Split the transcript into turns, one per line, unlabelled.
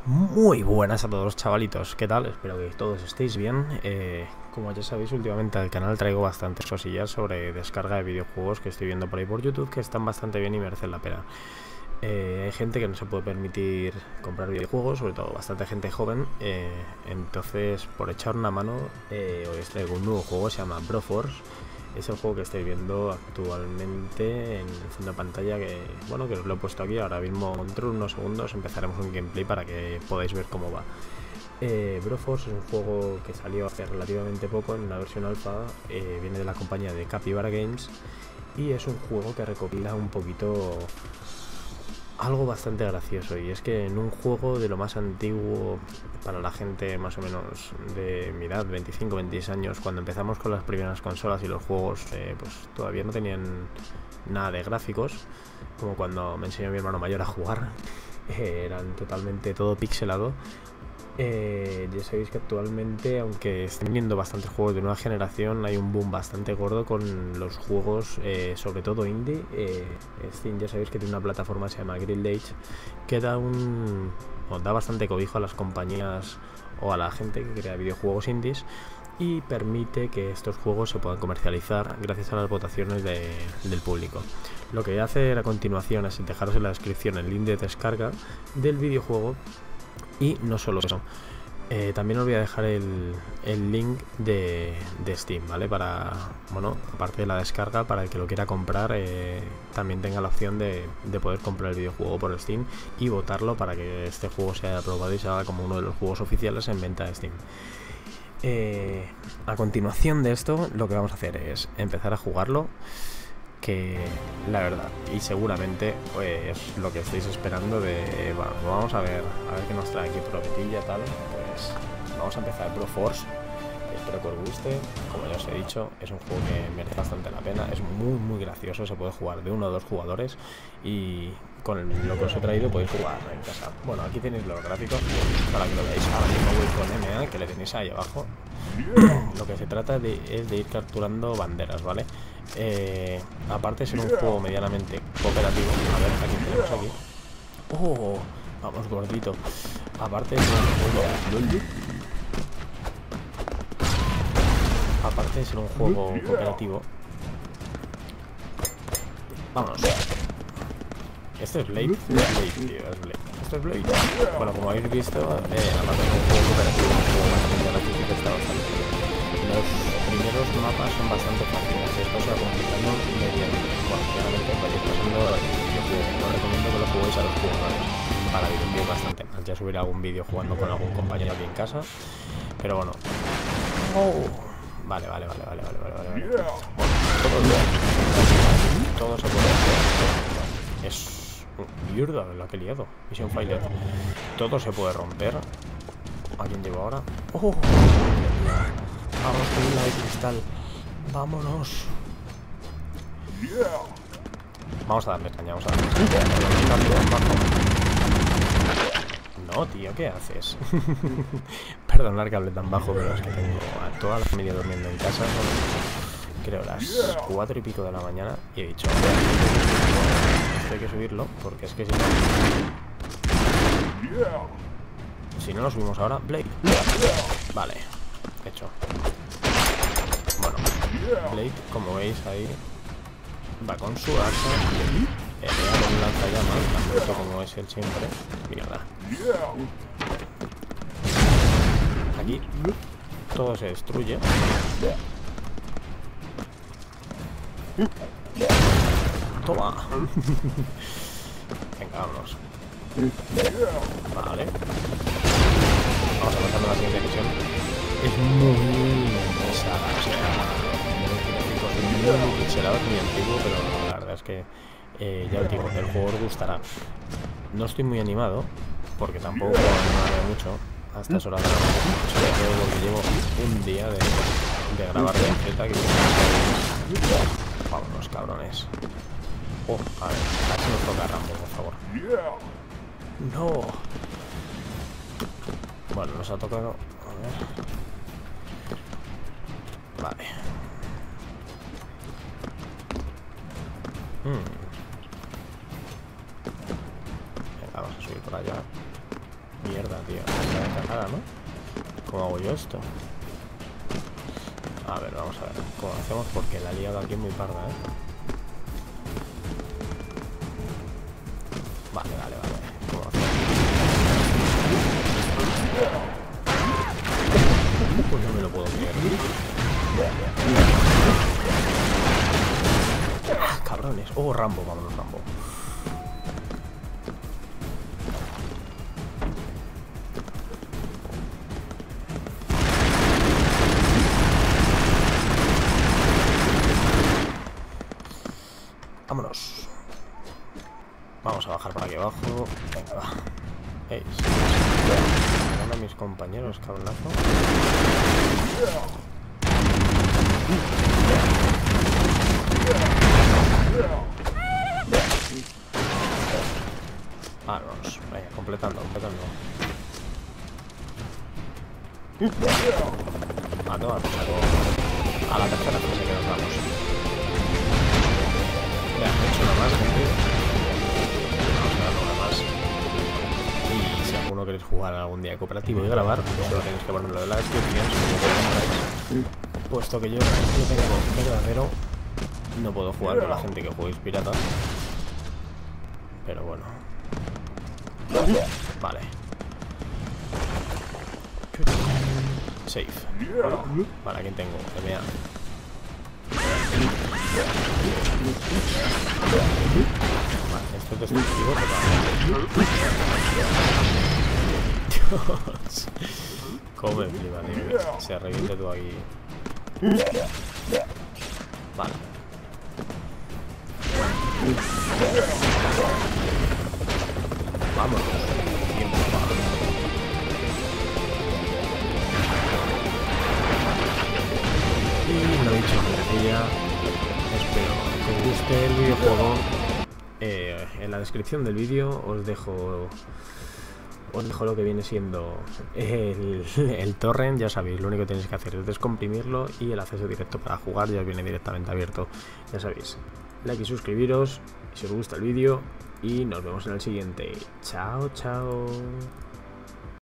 Muy buenas a todos, chavalitos, ¿qué tal? Espero que todos estéis bien. Como ya sabéis, últimamente al canal traigo bastantes cosillas sobre descarga de videojuegos que estoy viendo por ahí por YouTube que están bastante bien y merecen la pena. Hay gente que no se puede permitir comprar videojuegos, sobre todo bastante gente joven, entonces por echar una mano hoy os traigo un nuevo juego, se llama Broforce. Es el juego que estáis viendo actualmente en el fondo de pantalla, que bueno, que os lo he puesto aquí. Ahora mismo, dentro de unos segundos, empezaremos un gameplay para que podáis ver cómo va. Broforce es un juego que salió hace relativamente poco en una versión alfa, viene de la compañía de Capybara Games y es un juego que recopila un poquito algo bastante gracioso, y es que en un juego de lo más antiguo para la gente más o menos de mi edad, 25-26 años, cuando empezamos con las primeras consolas y los juegos pues todavía no tenían nada de gráficos, como cuando me enseñó mi hermano mayor a jugar, eran totalmente todo pixelado. Ya sabéis que actualmente, aunque estén viendo bastantes juegos de nueva generación, hay un boom bastante gordo con los juegos, sobre todo indie. Steam, ya sabéis que tiene una plataforma que se llama Guild Age, que da bastante cobijo a las compañías o a la gente que crea videojuegos indies, y permite que estos juegos se puedan comercializar gracias a las votaciones del público. Lo que voy a hacer a continuación es dejaros en la descripción el link de descarga del videojuego. Y no solo eso, también os voy a dejar el link de Steam, ¿vale? Para, bueno, aparte de la descarga, para el que lo quiera comprar, también tenga la opción de poder comprar el videojuego por Steam y votarlo para que este juego sea aprobado y se haga como uno de los juegos oficiales en venta de Steam. A continuación de esto, lo que vamos a hacer es empezar a jugarlo, que la verdad, y seguramente es lo que estáis esperando de, bueno, vamos a ver qué nos trae aquí Provetilla, tal. Pues vamos a empezar Broforce. Espero que os guste. Como ya os he dicho, es un juego que merece bastante la pena, es muy gracioso, se puede jugar de 1 o 2 jugadores, y con lo que os he traído podéis jugar en casa. Bueno, aquí tenéis los gráficos para que lo veáis. Ahora mismo voy con MA, que le tenéis ahí abajo. Lo que se trata es de ir capturando banderas, ¿vale? Aparte de ser un juego medianamente cooperativo, a ver, aquí tenemos aquí. ¡Oh! Vamos, gordito. Aparte de ser un juego cooperativo. Vámonos. Este es Blade. Tío, es Blade. Esto es Blade. Bueno, como habéis visto, aparte de un juego cooperativo, un juego bastante está bastante bien. Los primeros mapas son bastante fáciles, esto se va complicando mediante. Bueno, claramente vais pasando el videojuego. Os recomiendo que lo juguéis a los jugadores para divertir bastante más. Ya subiré algún vídeo jugando con algún compañero aquí en casa, pero bueno. Oh. Vale. Bueno, todo se puede hacer. Es mierda la que he liado. Misión failed. Todo se puede romper. ¿A quién llevo ahora? ¡Oh! Vamos con la de cristal. Vámonos. Vamos a darle caña, No, tío, ¿qué haces? Perdonad que hable tan bajo, pero es que tengo a toda la familia durmiendo en casa. Son, creo, las 4 y pico de la mañana, y he dicho, esto hay que subirlo, porque es que si no lo subimos ahora, Blade. Vale, hecho. Bueno, Blade, como veis ahí, va con su arco, con un lanzallamas, tan bruto como es él siempre. Mierda. Aquí todo se destruye. Toma. Venga, vámonos. Vale. Vamos a pasar a la siguiente misión. Es muy pesada, o sea, muy pixelado, es muy antiguo, pero la verdad es que ya os digo, el juego os gustará. No estoy muy animado, porque tampoco puedo animarme mucho a estas horas de la noche, sobre todo porque llevo un día de grabar de Z que... Vámonos, cabrones. Oh, a ver si nos toca Rambo, por favor. No. Bueno, nos ha tocado... A ver... Vale. Venga, vamos a subir por allá. Mierda, tío. Está descargada, ¿no? ¿Cómo hago yo esto? A ver, vamos a ver cómo hacemos porque la he liado aquí muy parda, ¿eh? Vale. ¿Cómo hacemos? Pues no me lo puedo creer. Cabrones. Oh, Rambo, vámonos, Rambo. Vámonos. Vamos a bajar por aquí abajo. Venga, va. Ey, a mis compañeros, cabronazo. Vamos, venga, completando. A tomar por saco. A la tercera fase que nos vamos. Ya, he hecho una más, gente. Vamos a darle una más. Y si alguno queréis jugar algún día cooperativo y grabar, solo tenéis que ponerlo en la descripción. Puesto que yo tengo verdadero, no puedo jugar con la gente que juegues pirata. Pero bueno. Vale. Safe. Vale, aquí tengo. MA. Vale, esto es destructivo totalmente. Dios. Cómo me flipa, tío. Se reviente tú aquí. Vale. Vamos. Y lo dicho, ya espero que os guste el videojuego. En la descripción del vídeo os dejo lo que viene siendo el torrent. Ya sabéis, lo único que tenéis que hacer es descomprimirlo y el acceso directo para jugar ya os viene directamente abierto. Ya sabéis, like y suscribiros si os gusta el vídeo y nos vemos en el siguiente. Chao.